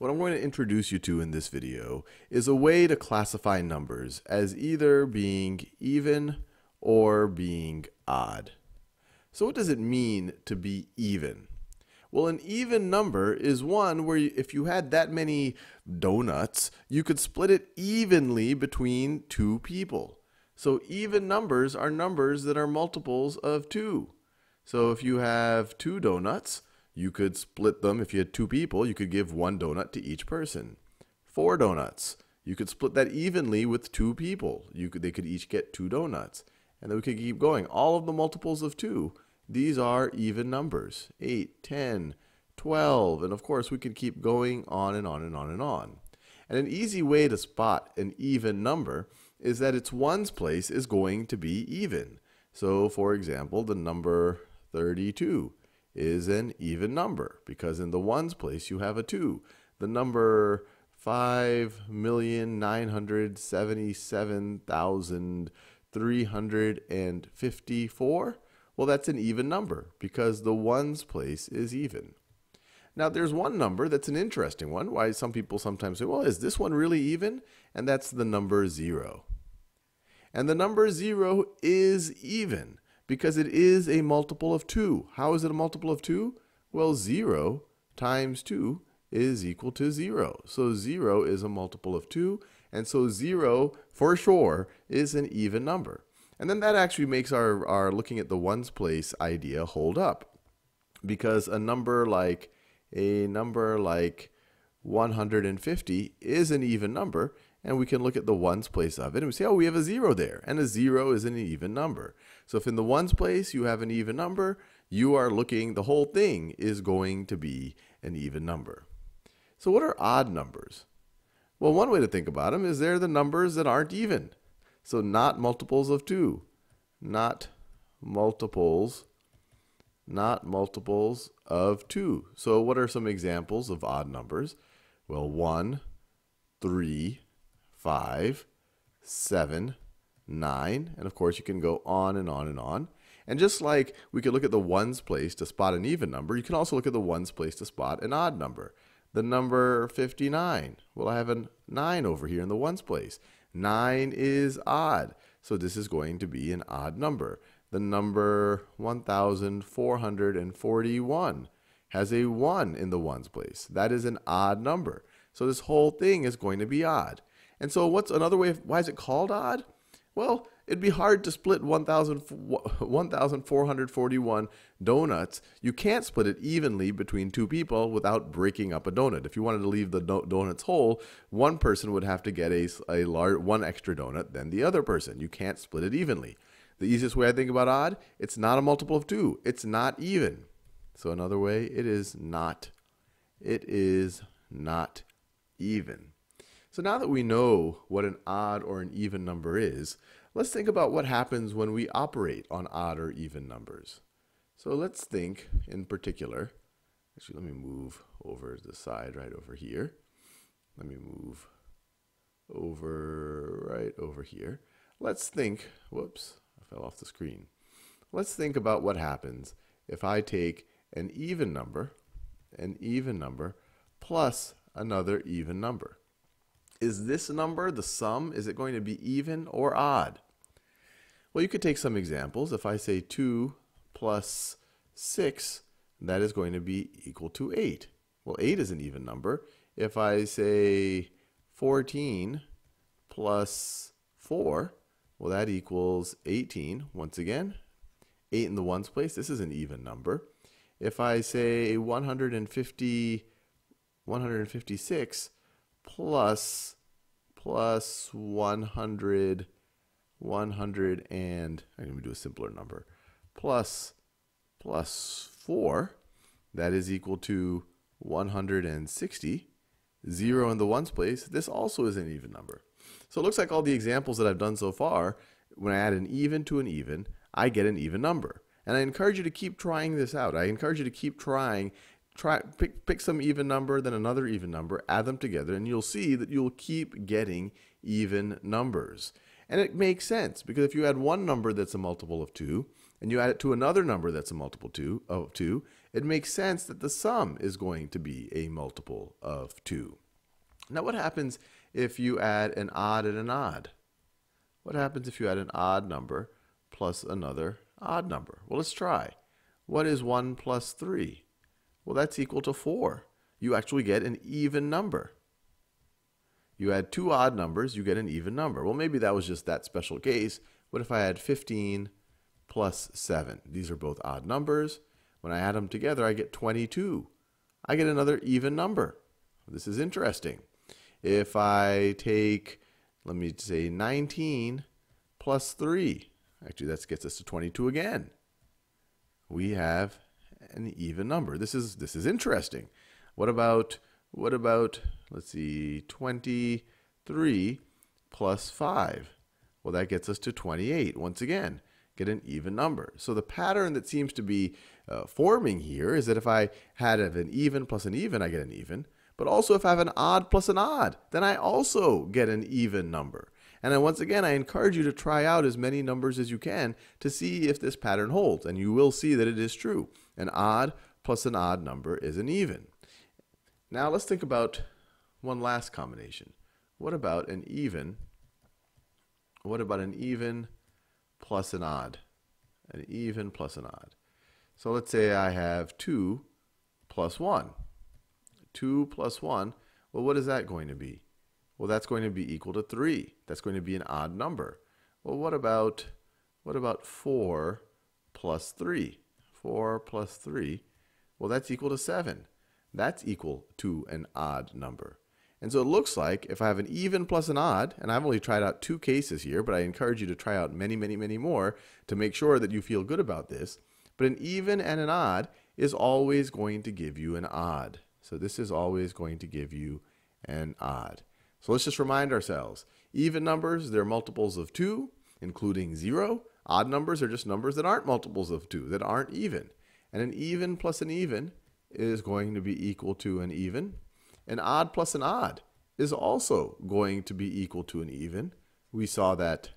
What I'm going to introduce you to in this video is a way to classify numbers as either being even or being odd. So what does it mean to be even? Well, an even number is one where if you had that many donuts, you could split it evenly between two people. So even numbers are numbers that are multiples of 2. So if you have 2 donuts, you could split them. If you had 2 people, you could give 1 donut to each person. 4 donuts, you could split that evenly with 2 people. They could each get 2 donuts. And then we could keep going. All of the multiples of 2, these are even numbers. 8, 10, 12, and of course we could keep going on and on and on and on. And an easy way to spot an even number is that its ones place is going to be even. So for example, the number 32 is an even number because in the ones place you have a 2. The number 5,977,354, well, that's an even number because the ones place is even. Now there's one number that's an interesting one. Why some people sometimes say, well, is this one really even? And that's the number 0. And the number 0 is even because it is a multiple of 2. How is it a multiple of 2? Well, 0 times 2 is equal to 0. So 0 is a multiple of 2, and so 0 for sure is an even number. And then that actually makes our looking at the ones place idea hold up, because a number like 150 is an even number, and we can look at the ones place of it and we say, oh, we have a 0 there, and a 0 is an even number. So if in the ones place you have an even number, you are looking, the whole thing is going to be an even number. So what are odd numbers? Well, one way to think about them is they're the numbers that aren't even. So not multiples of 2, not multiples of 2. So what are some examples of odd numbers? Well, 1, 3, 5, 7, 9, and of course you can go on and on and on. And just like we could look at the ones place to spot an even number, you can also look at the ones place to spot an odd number. The number 59, well, I have a 9 over here in the ones place. 9 is odd, so this is going to be an odd number. The number 1,441 has a 1 in the ones place. That is an odd number. So this whole thing is going to be odd. And so what's another way why is it called odd? Well, it'd be hard to split 1,441 donuts. You can't split it evenly between 2 people without breaking up a donut. If you wanted to leave the donuts whole, one person would have to get one extra donut than the other person. You can't split it evenly. The easiest way I think about odd, it's not a multiple of 2. It's not even. So another way, it is not even. So now that we know what an odd or an even number is, let's think about what happens when we operate on odd or even numbers. So let's think in particular, actually let me move over to the side right over here. Let me move over right over here. Let's think, whoops, I fell off the screen. Let's think about what happens if I take an even number plus another even number. Is this number, the sum, is it going to be even or odd? Well, you could take some examples. If I say 2 plus 6, that is going to be equal to 8. Well, 8 is an even number. If I say 14 plus 4, well, that equals 18. Once again, 8 in the ones place, this is an even number. If I say 156 plus 100 and, I'm going to do a simpler number, plus 4, that is equal to 160. 0 in the ones place, this also is an even number. So it looks like all the examples that I've done so far, when I add an even to an even, I get an even number. And I encourage you to keep trying this out. I encourage you to keep trying. Pick some even number, then another even number, add them together, and you'll see that you'll keep getting even numbers. And it makes sense, because if you add one number that's a multiple of 2, and you add it to another number that's a multiple of 2, it makes sense that the sum is going to be a multiple of 2. Now what happens if you add an odd and an odd? What happens if you add an odd number plus another odd number? Well, let's try. What is 1 plus 3? Well, that's equal to 4. You actually get an even number. You add two odd numbers, you get an even number. Well, maybe that was just that special case. What if I add 15 plus 7? These are both odd numbers. When I add them together, I get 22. I get another even number. This is interesting. If I take, let me say, 19 plus 3, actually that gets us to 22 again. We have an even number. This is interesting. What about let's see, 23 plus 5? Well, that gets us to 28. Once again, get an even number. So the pattern that seems to be forming here is that if I had an even plus an even, I get an even. But also if I have an odd plus an odd, then I also get an even number. And then once again, I encourage you to try out as many numbers as you can to see if this pattern holds. And you will see that it is true. An odd plus an odd number is an even. Now let's think about one last combination. What about an even? What about an even plus an odd? An even plus an odd. So let's say I have 2 plus 1. 2 plus 1, well, what is that going to be? Well, that's going to be equal to 3. That's going to be an odd number. Well, what about 4 plus 3? 4 plus 3, well, that's equal to 7. That's equal to an odd number. And so it looks like if I have an even plus an odd, and I've only tried out 2 cases here, but I encourage you to try out many, many, many more to make sure that you feel good about this. But an even and an odd is always going to give you an odd. So this is always going to give you an odd. So let's just remind ourselves. Even numbers, they're multiples of 2, including 0. Odd numbers are just numbers that aren't multiples of 2, that aren't even. And an even plus an even is going to be equal to an even. An odd plus an odd is also going to be equal to an even. We saw that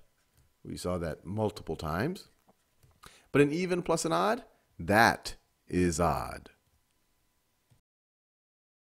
multiple times. But an even plus an odd, that is odd.